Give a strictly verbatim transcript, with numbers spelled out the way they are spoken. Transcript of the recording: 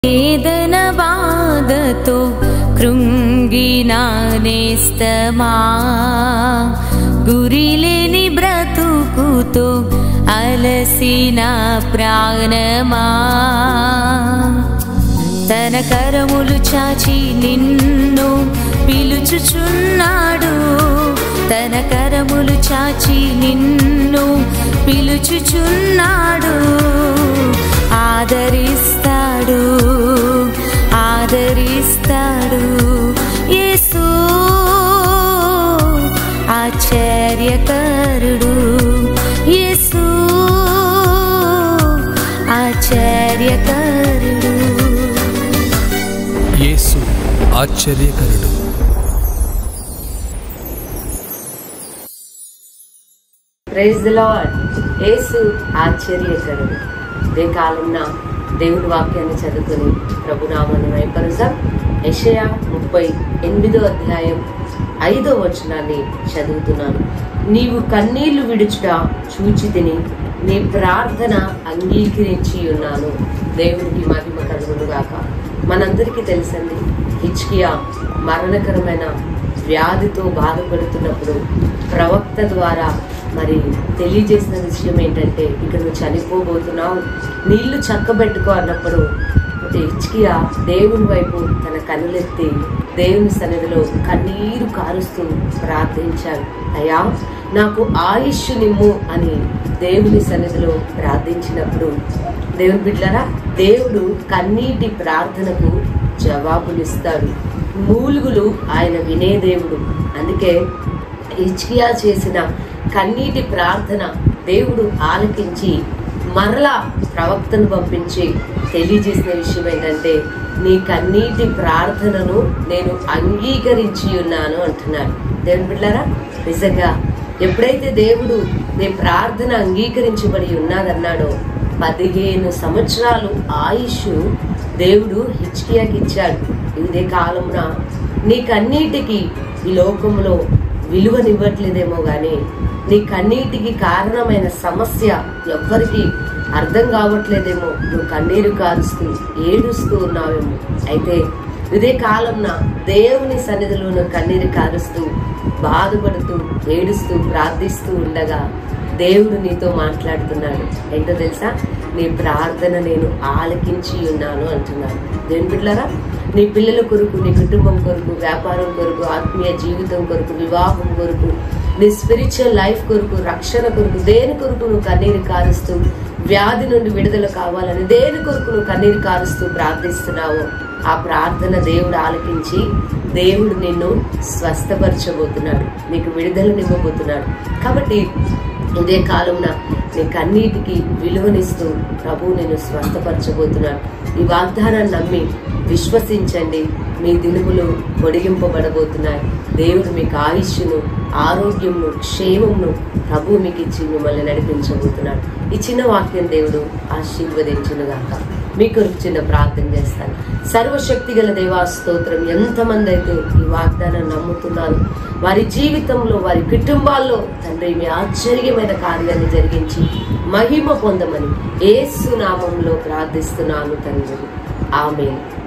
వేదన బాధతో కృంగిన నేస్తమా, గురిలేని బ్రతుకుతో అలసిన ప్రాణమా, తన కరములు చాచి నిన్ను పిలుచుచున్నాడు, తన కరములు చాచి నిన్ను పిలుచుచున్నాడు. ఆదరిస్తాడు ఆదరిస్తాడు యేసు ఆశ్చర్యకరుడు, యేసు ఆశ్చర్యకరుడు, యేసు ఆశ్చర్యకరుడు. Praise the lord. యేసు ఆశ్చర్యకరుడు. ఇదే కాలంలో దేవుని వాక్యాన్ని చదువుకుని ప్రభునామాన్ని మైపరుసాం. యెషయా ముప్పై ఎనిమిదో అధ్యాయం ఐదో వచనాన్ని చదువుతున్నాను. నీవు కన్నీళ్లు విడుచుట చూచి తిని నీ ప్రార్థన అంగీకరించి ఉన్నాను. దేవునికి మహిమ కలుగును గాక. మనందరికీ తెలుసండి, హిజ్కియా మరణకరమైన వ్యాధితో బాధపడుతున్నప్పుడు ప్రవక్త ద్వారా మరి తెలియజేసిన విషయం ఏంటంటే, ఇక్కడ నువ్వు చనిపోబోతున్నావు, నీళ్లు చక్కబెట్టుకో అన్నప్పుడు హిజ్కియా దేవుని వైపు తన కన్నులెత్తి దేవుని సన్నిధిలో కన్నీరు కారుస్తూ ప్రార్థించాడు. అయ్యా నాకు ఆయుష్ నిమ్ము అని దేవుని సన్నిధిలో ప్రార్థించినప్పుడు, దేవుని బిడ్డలారా, దేవుడు కన్నీటి ప్రార్థనకు జవాబునిస్తాడు. మూలుగులు ఆయన వినే దేవుడు. అందుకే హిజ్కియా చేసిన కన్నీటి ప్రార్థన దేవుడు ఆలకించి మరలా ప్రవక్తను పంపించి తెలియజేసిన విషయం ఏంటంటే, నీ కన్నీటి ప్రార్థనను నేను అంగీకరించి ఉన్నాను అంటున్నాడు. దేవుని బిడ్డలారా, నిజంగా ఎప్పుడైతే దేవుడు నీ ప్రార్థన అంగీకరించబడి ఉన్నదన్నాడో, పదిహేను సంవత్సరాలు ఆయుష్ దేవుడు హిజ్కియాకి ఇచ్చాడు. ఇదే కాలంలో నీ కన్నీటికి ఈ లోకంలో విలువనివ్వట్లేదేమో గాని, నీ కన్నీటికి కారణమైన సమస్య ఎవ్వరికి అర్థం కావట్లేదేమో, నువ్వు కన్నీరు కారుస్తూ ఏడుస్తూ ఉన్నావేమో. అయితే ఇదే కాలంలో దేవుని సన్నిధిలో నువ్వు కన్నీరు కారుస్తూ బాధపడుతూ ఏడుస్తూ ప్రార్థిస్తూ ఉండగా దేవుడు నీతో మాట్లాడుతున్నాడు. ఏంటో తెలుసా? నీ ప్రార్థన నేను ఆలకించి ఉన్నాను అంటున్నాను. దేవుని బిడ్డలారా, నీ పిల్లల కొరకు, నీ కుటుంబం కొరకు, వ్యాపారం కొరకు, ఆత్మీయ జీవితం కొరకు, వివాహం కొరకు, నీ స్పిరిచువల్ లైఫ్ కొరకు, రక్షణ కొరకు, దేని కొరకు నువ్వు కన్నీరు కారుస్తూ, వ్యాధి నుండి విడుదల కావాలని దేని కొరకు నువ్వు కన్నీరు కారుస్తూ ప్రార్థిస్తున్నావో, ఆ ప్రార్థన దేవుడు ఆలకించి దేవుడు నిన్ను స్వస్థపరచబోతున్నాడు, నీకు విడుదలనివ్వబోతున్నాడు. కాబట్టి ఇదే కాలంలో నీ కన్నీటికి విలువనిస్తూ ప్రభువు నిన్ను స్వస్థపరచబోతున్నాడు. ఈ వాగ్దానాన్ని నమ్మి విశ్వసించండి. మీ దినములు పొడిగింపబడబోతున్నాయి. దేవుడు మీకు ఆయుష్ను, ఆరోగ్యమును, క్షేమమును ప్రభువు మీకు ఇచ్చి మిమ్మల్ని నడిపించబోతున్నాడు. ఈ చిన్న వాక్యం దేవుడు ఆశీర్వదించునుగాక. మీ కొరకు చిన్న ప్రార్థన చేస్తాను. సర్వశక్తి గల దేవా స్తోత్రం. ఎంతమంది అయితే ఈ వాగ్దానం నమ్ముతున్నారు, వారి జీవితంలో, వారి కుటుంబాల్లో తండ్రి మీ ఆశ్చర్యమైన కార్యాన్ని జరిగించి మహిమ పొందమని యేసు నామములో ప్రార్థిస్తున్నాను తండ్రి. ఆమేన్.